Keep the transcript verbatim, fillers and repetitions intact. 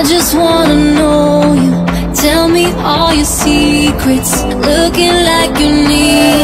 just wanna know you. Tell me all your secrets. Looking like you need